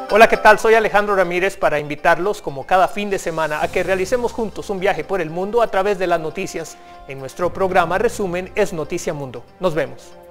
Hola, ¿qué tal? Soy Alejandro Ramírez para invitarlos, como cada fin de semana, a que realicemos juntos un viaje por el mundo a través de las noticias. En nuestro programa Resumen es Noticia Mundo. Nos vemos.